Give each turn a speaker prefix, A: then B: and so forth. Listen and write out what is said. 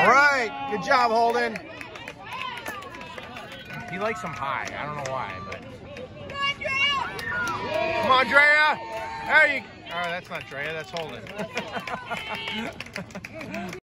A: All right, good job, Holden. He likes them high. I don't know why, but. Come on, Drea. There you. Oh, that's not Drea. That's Holden.